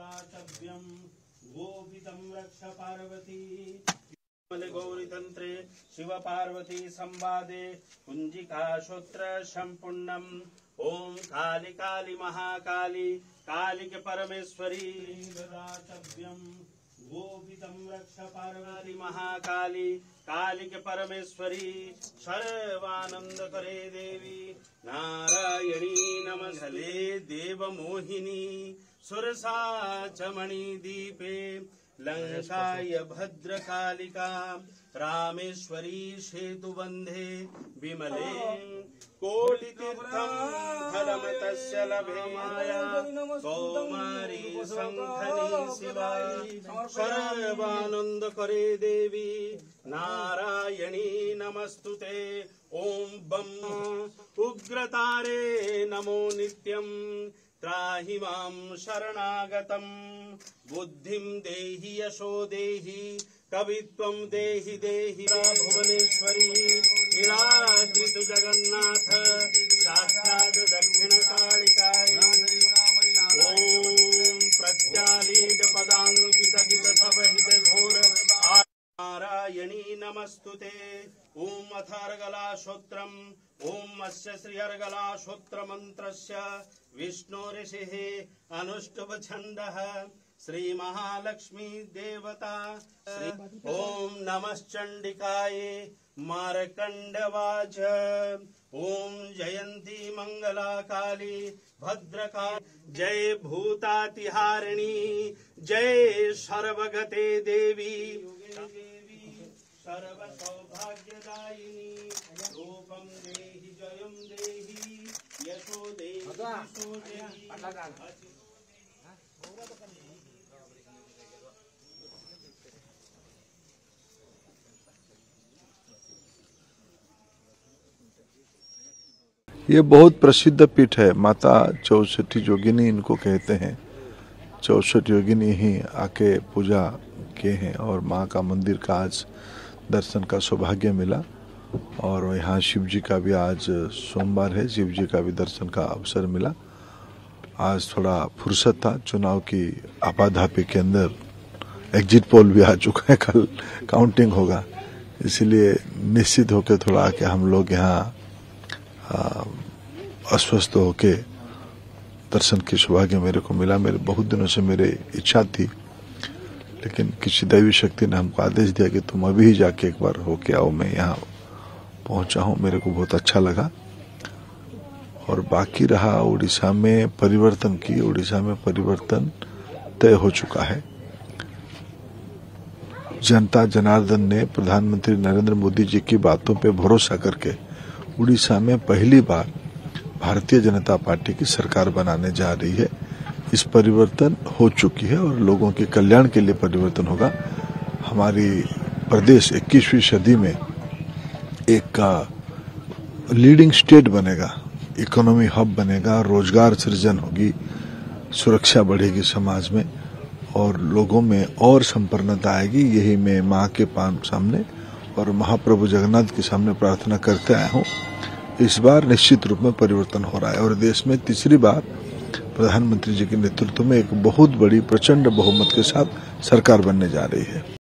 दातव्यं गोपितं रक्ष पार्वती गौरी तंत्रे शिव पार्वती संवादे कुंजिका सूत्र संपूर्णम। ओम काली काली महाकाली काली के परमेश्वरी दातव्यं गोपितं रक्ष पार्वती महाकाली काली के परमेश्वरी सर्वानंद करे देवी नारायणी नमस्ते देव मोहिनी सुरसा चमणि दीपे लंकाय भद्रकालिका रामेश्वरी सेतुबंधे विमले कोटितीर्थं फलं तस्य लभे माया कौमारी शंखनी शिवाई सर्वानंद करे देवी नारायणी नमस्तुते। ओम बम उग्रतारे नमो नित्यं त्राहि मां शरणागतम् बुद्धिं देहि यशो देहि कवित्वं देहि देहि भुवनेश्वरी निराकृत जगन्नाथ साक्षात् दक्षिणकालिकाय ओम प्रत्यालीट पदांकित हित घोर नारायणी नमस्तुते। ओम अथर्गला श्रोत्रम् ओम अस्य श्री अर्गला श्रोत्र मंत्रस्य विष्णु ऋषिः अनुष्टुभ छन्दः श्री महालक्ष्मी देवता ओम नमश्चंडिकाय मार्कंडवाच ओम जयंती मंगला काली भद्रकाली जय भूतातिहारिणी जय सर्वगते देवी सर्व सौभाग्यदायिनी रूपं देहि जयं देहि यशो देहि यशो देहि। ये बहुत प्रसिद्ध पीठ है। माता चौसठी योगिनी इनको कहते हैं। 64 योगिनी ही आके पूजा किए हैं और माँ का मंदिर का आज दर्शन का सौभाग्य मिला। और यहाँ शिव जी का भी आज सोमवार है, शिव जी का भी दर्शन का अवसर मिला। आज थोड़ा फुर्सत था, चुनाव की आपाधापी के अंदर एग्जिट पोल भी आ चुका है, कल काउंटिंग होगा, इसलिए निश्चित होकर थोड़ा आके हम लोग यहाँ अस्वस्थ होके दर्शन की सौभाग्य मेरे को मिला। मेरे बहुत दिनों से मेरी इच्छा थी, लेकिन किसी दैवी शक्ति ने हमको आदेश दिया कि तुम अभी ही जाके एक बार होके आओ। मैं यहाँ पहुंचा हूँ, मेरे को बहुत अच्छा लगा। और बाकी रहा उड़ीसा में परिवर्तन की, उड़ीसा में परिवर्तन तय हो चुका है। जनता जनार्दन ने प्रधानमंत्री नरेंद्र मोदी जी की बातों पे भरोसा करके उड़ीसा में पहली बार भारतीय जनता पार्टी की सरकार बनाने जा रही है। इस परिवर्तन हो चुकी है और लोगों के कल्याण के लिए परिवर्तन होगा। हमारी प्रदेश 21वीं सदी में एक लीडिंग स्टेट बनेगा, इकोनॉमी हब बनेगा, रोजगार सृजन होगी, सुरक्षा बढ़ेगी समाज में और लोगों में और संपन्नता आएगी। यही मैं माँ के सामने और महाप्रभु जगन्नाथ के सामने प्रार्थना करते आया हूँ। इस बार निश्चित रूप में परिवर्तन हो रहा है और देश में तीसरी बार प्रधानमंत्री जी के नेतृत्व में एक बहुत बड़ी प्रचंड बहुमत के साथ सरकार बनने जा रही है।